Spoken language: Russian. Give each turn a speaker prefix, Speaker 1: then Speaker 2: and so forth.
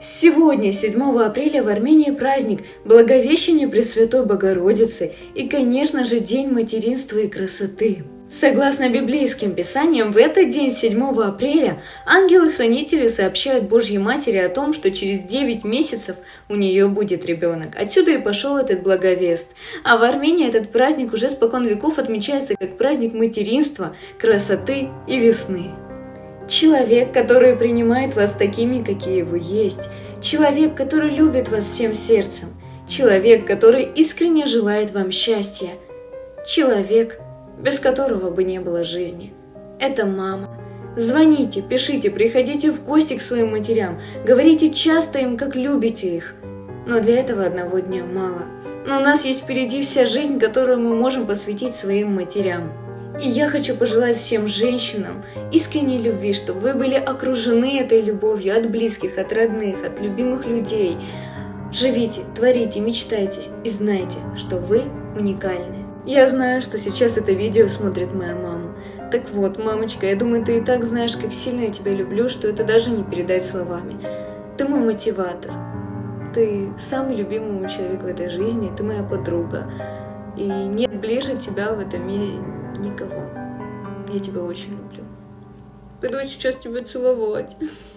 Speaker 1: Сегодня, 7 апреля, в Армении праздник Благовещения Пресвятой Богородицы и, конечно же, День материнства и красоты. Согласно библейским писаниям, в этот день, 7 апреля, ангелы-хранители сообщают Божьей Матери о том, что через 9 месяцев у нее будет ребенок. Отсюда и пошел этот благовест. А в Армении этот праздник уже спокон веков отмечается как праздник материнства, красоты и весны. Человек, который принимает вас такими, какие вы есть. Человек, который любит вас всем сердцем. Человек, который искренне желает вам счастья. Человек, без которого бы не было жизни. Это мама. Звоните, пишите, приходите в гости к своим матерям. Говорите часто им, как любите их. Но для этого одного дня мало. Но у нас есть впереди вся жизнь, которую мы можем посвятить своим матерям. И я хочу пожелать всем женщинам искренней любви, чтобы вы были окружены этой любовью от близких, от родных, от любимых людей. Живите, творите, мечтайте и знайте, что вы уникальны. Я знаю, что сейчас это видео смотрит моя мама. Так вот, мамочка, я думаю, ты и так знаешь, как сильно я тебя люблю, что это даже не передать словами. Ты мой мотиватор. Ты самый любимый мой человек в этой жизни, ты моя подруга. И нет ближе тебя в этом мире никого. Я тебя очень люблю. Пойду сейчас тебя целовать.